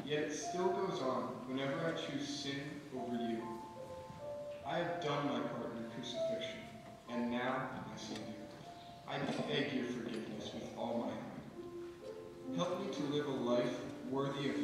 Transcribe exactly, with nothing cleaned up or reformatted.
yet it still goes on whenever I choose sin over you. I have done my part in the crucifixion, and now, my Savior, I beg your forgiveness with all my heart. Help me to live a life worthy of